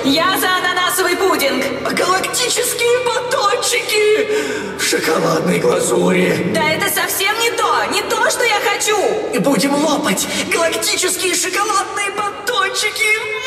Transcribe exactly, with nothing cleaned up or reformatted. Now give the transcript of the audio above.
Я за ананасовый пудинг. Галактические батончики в шоколадной глазури. Да это совсем не то, не то, что я хочу. Будем лопать галактические шоколадные батончики.